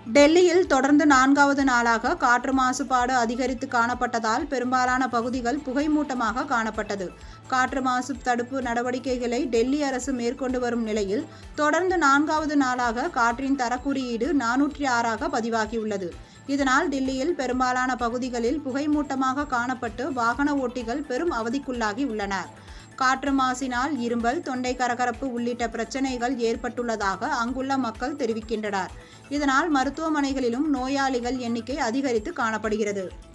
டெல்லியில் தொடர்ந்து 4வது நாளாக காற்று மாசுபாடு அதிகரித்து காணப்பட்டதால் பெரும்பாலான பகுதிகள் புகைமூட்டமாக காணப்பட்டது. காற்று மாசு தடுப்பு நடவடிக்கைகளை டெல்லி அரசு மேற்கொண்டு வரும் நிலையில் தொடர்ந்து 4வது நாளாக காற்றின் தரக்குறியீடு 406ஆக பதிவாகியுள்ளது. இதனால் டில்லியில் பெரும்பாலான பகுதிகளில் புகைமூட்டமாக காணப்பட்டு வாகன ஓட்டிகள் பெரும் அவதிக்குள்ளாகி உள்ளனர். காற்று மாசினால் இருமல், தொண்டை கரகரப்பு உள்ளிட்ட பிரச்சனைகள் ஏற்பட்டுள்ளதாக அங்குள்ள மக்கள் தெரிவிக்கின்றனர். இதனால் மருத்துவமனைகளிலும் நோயாளிகள் எண்ணிக்கை அதிகரித்து காணப்படுகிறது.